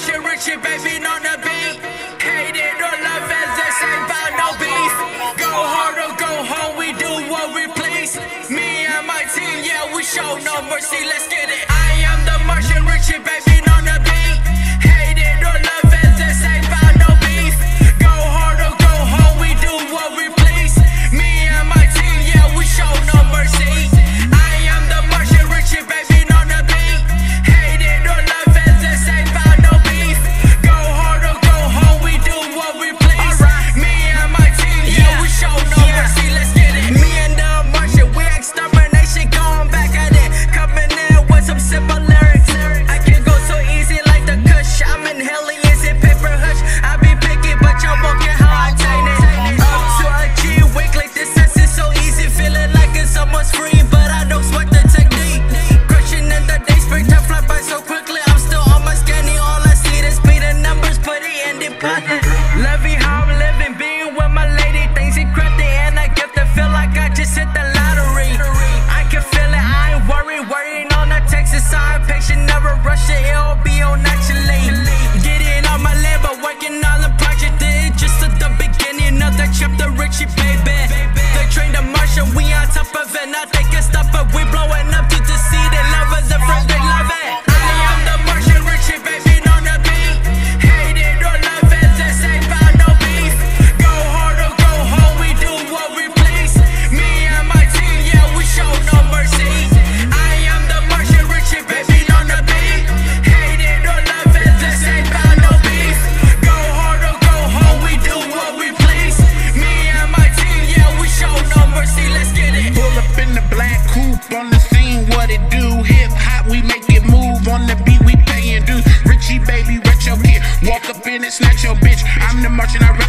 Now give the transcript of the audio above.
MixTape, RichieBaby on the beat. Hate it or love it, this ain't about no beef. Go hard or go home, we do what we please. Me and my team, yeah, we show no mercy, let's get it. IAmDaMarTian, RichieBaby on the beat. Hate it or love it, this ain't about no beef. Go hard or go home, we do what we please. Me and my team, yeah, we show no mercy. IAmDaMarTian, RichieBaby on the beat. Hate it or love it, this ain't about no beef. Go hard or go home, we do what we please. Me and my team, yeah, we show no mercy, let's get it. Me and the Martian, we extermination, going back at it. Coming in with some simple lyrics. I can go so easy like the kush. I'm inhaling, is it paper hush? I be picky, but y'all won't get how I attain it. Up to a G weekly, this sense is so easy. Feeling like it's almost free, but I don't sweat the technique. Crushing in the day, springtime fly by so quickly. I'm still on my scanning, all I see is speed and numbers, put it in the button. Loving how I'm living, being with my lady, things encrypted, and I get to feel like I just hit the lottery. I can feel it, I ain't worrying on the Texas side. Patient, never rush it, it'll be on naturally. Getting on my land, but working on the project. It's just at the beginning of the chapter, RichieBaby. They trained the Martian, we on top of it. Now they can stop it, we blowing up to the sea. They love us, the first they love it. IAmDaMarTian, RichieBaby on the beat. Hate it or love it, this ain't about no beef. Go hard or go home, we do what we please. Me and my team, yeah, we show no mercy. IAmDaMarTian, RichieBaby on the beat. Hate it or love it, this ain't about no beef. Go hard or go home, we do what we please. Me and my team, yeah, we show no mercy, let's get it. Pull up in the black coupe on the scene, what it do? Hip hop, we make it move. On the beat, we pay and do. RichieBaby, retro kid. Walk up in and snatch your bitch. I'm the Martian, I